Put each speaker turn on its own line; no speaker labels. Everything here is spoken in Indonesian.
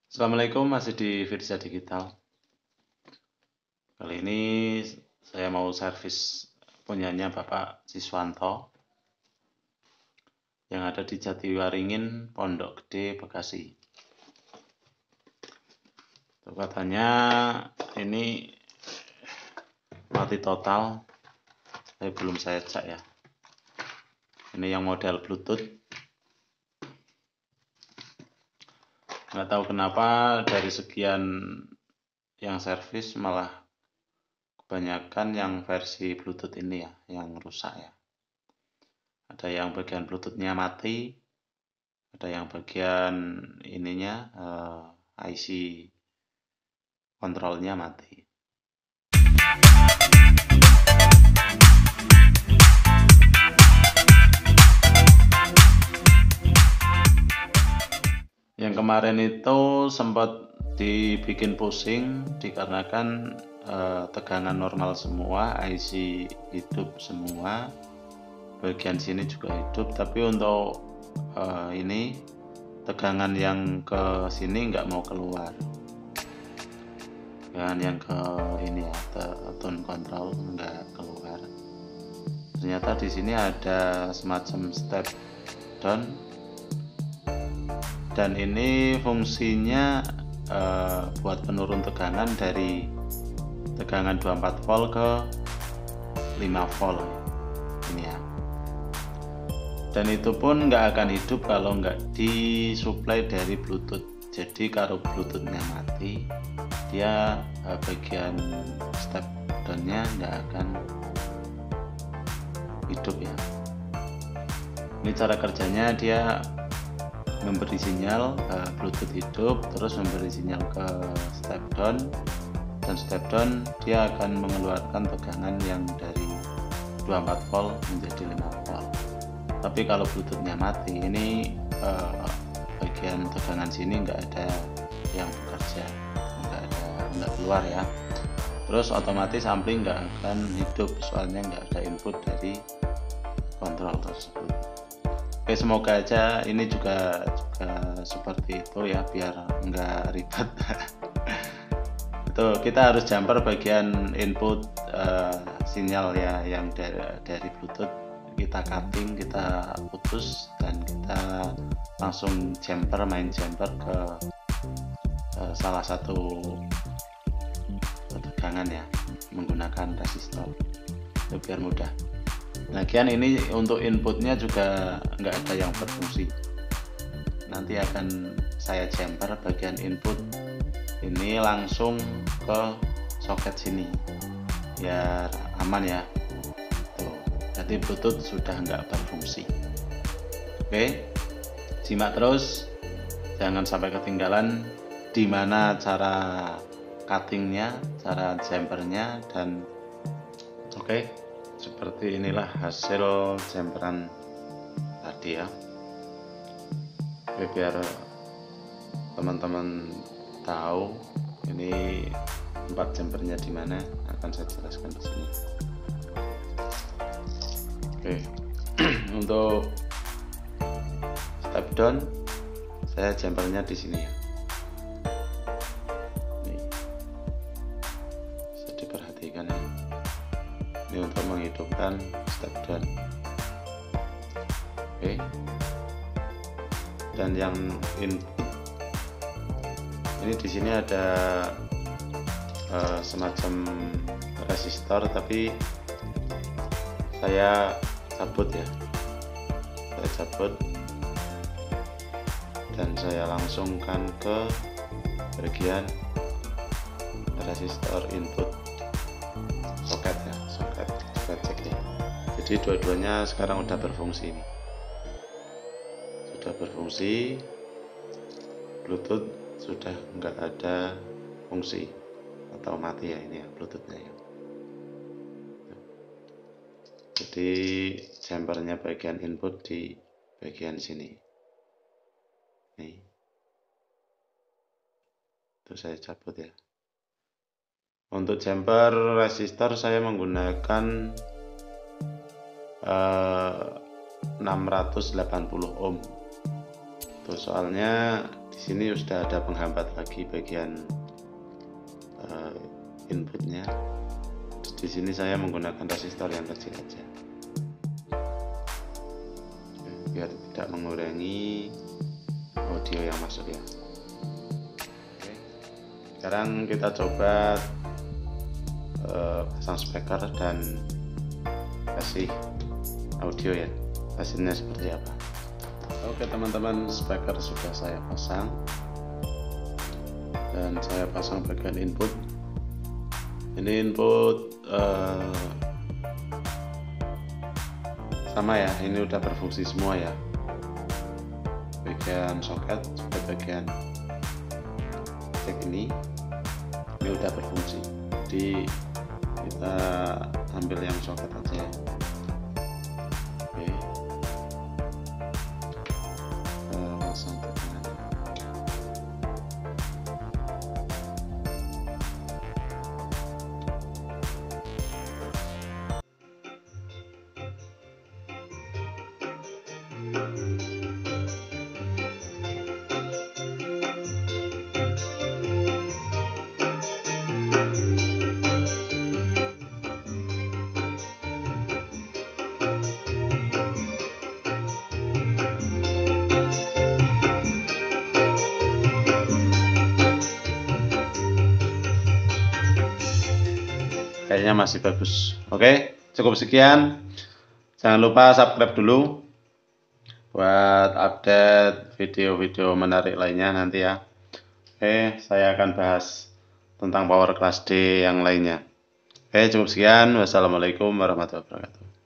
Assalamualaikum, masih di Firza Digital. Kali ini saya mau servis punyanya Bapak Siswanto yang ada di Jatiwaringin, Pondok Gede, Bekasi. Tuh, katanya ini mati total, tapi belum saya cek ya. Ini yang model Bluetooth. Nggak tahu kenapa dari sekian yang servis malah kebanyakan yang versi Bluetooth ini ya, yang rusak ya. Ada yang bagian Bluetooth-nya mati, ada yang bagian ininya IC kontrolnya mati. Yang kemarin itu sempat dibikin pusing dikarenakan tegangan normal semua, IC hidup semua, bagian sini juga hidup, tapi untuk ini tegangan yang ke sini nggak mau keluar, tegangan yang ke ini ya, tone control nggak keluar. Ternyata di sini ada semacam step down, dan ini fungsinya buat penurun tegangan dari tegangan 24 volt ke 5 volt ini ya. Dan itu pun nggak akan hidup kalau nggak disuplai dari Bluetooth. Jadi kalau Bluetoothnya mati, dia bagian step downnya nggak akan hidup ya. Ini cara kerjanya, dia memberi sinyal Bluetooth hidup, terus memberi sinyal ke step down, dan step down dia akan mengeluarkan tegangan yang dari 24 volt menjadi 5 volt. Tapi kalau Bluetoothnya mati, ini bagian tegangan sini nggak ada yang bekerja, nggak keluar ya. Terus otomatis ampli nggak akan hidup, soalnya nggak ada input dari kontrol tersebut. Oke, semoga aja ini juga seperti itu ya, biar nggak ribet. Itu kita harus jumper bagian input sinyal ya, yang dari Bluetooth kita cutting, kita putus, dan kita langsung main jumper ke salah satu tegangan ya, menggunakan resistor, itu biar mudah. Lagian ini untuk inputnya juga nggak ada yang berfungsi. Nanti akan saya jumper bagian input ini langsung ke soket sini, biar aman ya. Tuh, jadi Bluetooth sudah nggak berfungsi. Oke, simak terus, jangan sampai ketinggalan di mana cara cuttingnya, cara jumpernya, dan oke. Seperti inilah hasil jumperan tadi ya. Oke, biar teman-teman tahu ini tempat jumpernya di mana, akan saya jelaskan di sini. Oke. Untuk step down saya jumpernya di sini ya. Nih, bisa diperhatikan ya. Ini untuk menghidupkan step down. Oke. Dan yang input ini di sini ada semacam resistor, tapi saya cabut ya. Saya cabut dan saya langsungkan ke bagian resistor input soket ya, soket ceknya. Jadi dua-duanya sekarang udah berfungsi ini, sudah berfungsi. Bluetooth sudah nggak ada fungsi atau mati ya, ini ya Bluetoothnya ya. Jadi jumpernya bagian input di bagian sini nih, itu saya cabut ya. Untuk jumper resistor saya menggunakan 680 ohm. tuh, soalnya di sini sudah ada penghambat lagi bagian inputnya. Di sini saya menggunakan resistor yang kecil aja biar tidak mengurangi audio yang masuk ya. Oke. Sekarang kita coba pasang speaker dan kasih audio ya, hasilnya seperti apa. Oke teman-teman, speaker sudah saya pasang dan saya pasang bagian input. Ini input sama ya, ini udah berfungsi semua ya, bagian soket juga bagian jack ini udah berfungsi. Jadi kita ambil yang soket aja ya. Oke, pasang tegangan. Kayaknya masih bagus. Oke, cukup sekian. Jangan lupa subscribe dulu buat update video-video menarik lainnya nanti ya. Oke, saya akan bahas tentang power kelas D yang lainnya. Oke, cukup sekian. Wassalamualaikum warahmatullahi wabarakatuh.